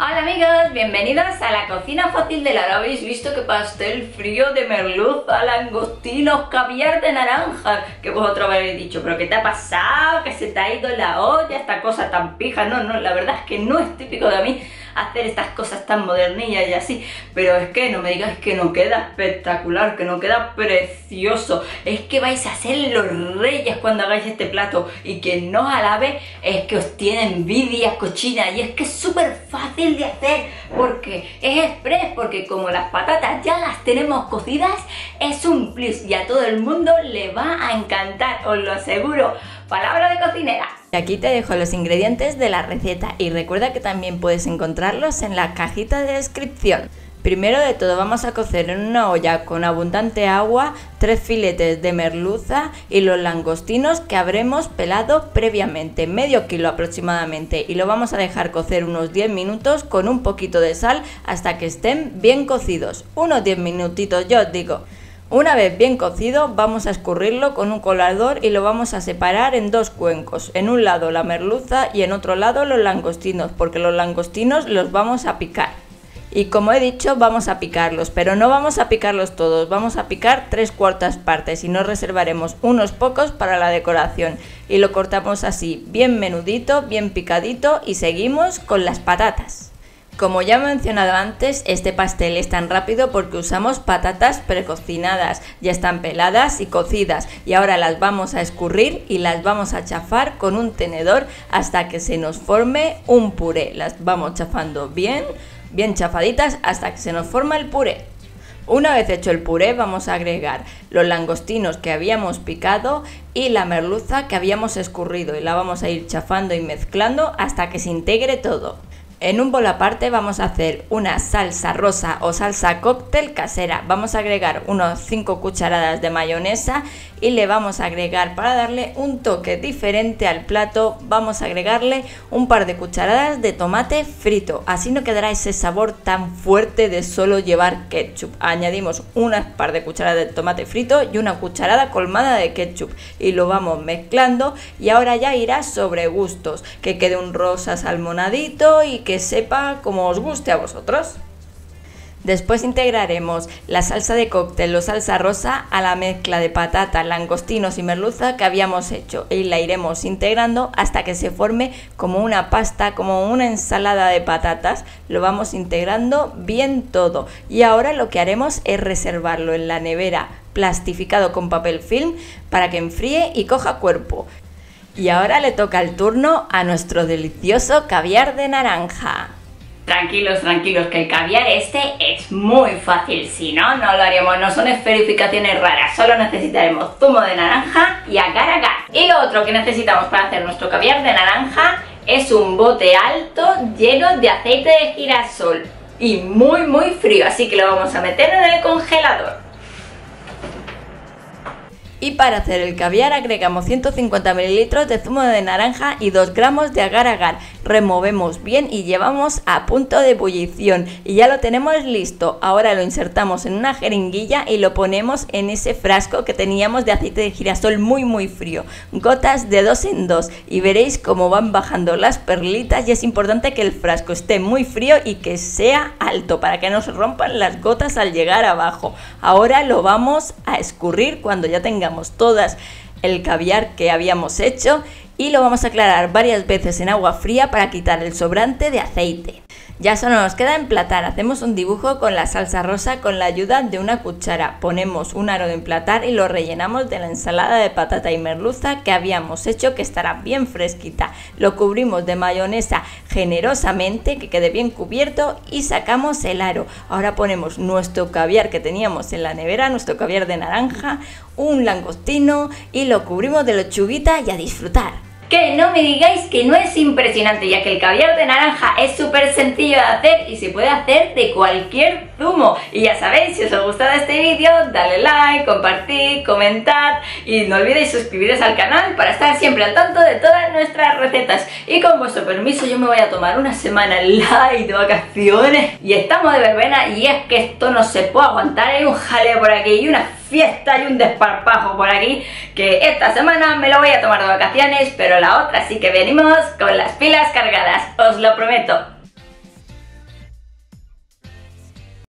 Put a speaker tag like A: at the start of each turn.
A: Hola amigos, bienvenidos a la cocina fácil de Lara. ¿Habéis visto que pastel frío de merluza, langostinos, caviar de naranja? Que vosotros habéis dicho, ¿pero qué te ha pasado? ¿Que se te ha ido la olla? Esta cosa tan pija. No, la verdad es que no es típico de mí hacer estas cosas tan modernillas y así. Pero es que no me digáis que no queda espectacular, que no queda precioso. Es que vais a ser los reyes cuando hagáis este plato. Y quien no os alabe es que os tiene envidia cochina. Y es que es súper fácil de hacer, porque es express, porque como las patatas ya las tenemos cocidas, es un plus y a todo el mundo le va a encantar, os lo aseguro. Palabra de cocinera.
B: Y aquí te dejo los ingredientes de la receta y recuerda que también puedes encontrarlos en la cajita de descripción. Primero de todo vamos a cocer en una olla con abundante agua 3 filetes de merluza y los langostinos que habremos pelado previamente, medio kilo aproximadamente, y lo vamos a dejar cocer unos 10 minutos con un poquito de sal hasta que estén bien cocidos, unos 10 minutitos yo os digo. Una vez bien cocido vamos a escurrirlo con un colador y lo vamos a separar en dos cuencos, en un lado la merluza y en otro lado los langostinos, porque los langostinos los vamos a picar. Y como he dicho, vamos a picarlos, pero no vamos a picarlos todos, vamos a picar 3/4 partes y nos reservaremos unos pocos para la decoración. Y lo cortamos así, bien menudito, bien picadito, y seguimos con las patatas. Como ya he mencionado antes, este pastel es tan rápido porque usamos patatas precocinadas, ya están peladas y cocidas, y ahora las vamos a escurrir y las vamos a chafar con un tenedor hasta que se nos forme un puré. Las vamos chafando bien chafaditas hasta que se nos forma el puré. Una vez hecho el puré vamos a agregar los langostinos que habíamos picado y la merluza que habíamos escurrido y la vamos a ir chafando y mezclando hasta que se integre todo. En un bol aparte vamos a hacer una salsa rosa o salsa cóctel casera. Vamos a agregar unos 5 cucharadas de mayonesa y le vamos a agregar, para darle un toque diferente al plato, vamos a agregarle un par de cucharadas de tomate frito. Así no quedará ese sabor tan fuerte de solo llevar ketchup. Añadimos unas par de cucharadas de tomate frito y una cucharada colmada de ketchup y lo vamos mezclando, y ahora ya irá sobre gustos, que quede un rosa salmonadito y que sepa como os guste a vosotros. Después integraremos la salsa de cóctel o salsa rosa a la mezcla de patata, langostinos y merluza que habíamos hecho, y la iremos integrando hasta que se forme como una pasta, como una ensalada de patatas. Lo vamos integrando bien todo, y ahora lo que haremos es reservarlo en la nevera plastificado con papel film para que enfríe y coja cuerpo. Y ahora le toca el turno a nuestro delicioso caviar de naranja.
A: Tranquilos, que el caviar este es muy fácil, si no, no lo haríamos, no son esferificaciones raras, solo necesitaremos zumo de naranja y agar agar. Y lo otro que necesitamos para hacer nuestro caviar de naranja es un bote alto lleno de aceite de girasol y muy frío, así que lo vamos a meter en el congelador.
B: Y para hacer el caviar agregamos 150 ml de zumo de naranja y 2 gramos de agar agar. Removemos bien y llevamos a punto de ebullición y ya lo tenemos listo. Ahora lo insertamos en una jeringuilla y lo ponemos en ese frasco que teníamos de aceite de girasol muy frío. Gotas de 2 en 2 y veréis cómo van bajando las perlitas, y es importante que el frasco esté muy frío y que sea alto para que no se rompan las gotas al llegar abajo. Ahora lo vamos a escurrir cuando ya tengamos todas el caviar que habíamos hecho, y lo vamos a aclarar varias veces en agua fría para quitar el sobrante de aceite. Ya solo nos queda emplatar. Hacemos un dibujo con la salsa rosa con la ayuda de una cuchara. Ponemos un aro de emplatar y lo rellenamos de la ensalada de patata y merluza que habíamos hecho, que estará bien fresquita. Lo cubrimos de mayonesa generosamente, que quede bien cubierto, y sacamos el aro. Ahora ponemos nuestro caviar que teníamos en la nevera, nuestro caviar de naranja, un langostino, y lo cubrimos de lechuguita y a disfrutar.
A: Que no me digáis que no es impresionante, ya que el caviar de naranja es súper sencillo de hacer y se puede hacer de cualquier zumo. Y ya sabéis, si os ha gustado este vídeo, dale like, compartid, comentad y no olvidéis suscribiros al canal para estar siempre al tanto de todas nuestras recetas. Y con vuestro permiso yo me voy a tomar una semana light de vacaciones y estamos de verbena, y es que esto no se puede aguantar. Hay un jaleo por aquí y una fiesta y un desparpajo por aquí, que esta semana me lo voy a tomar de vacaciones, pero la otra sí que venimos con las pilas cargadas, os lo prometo.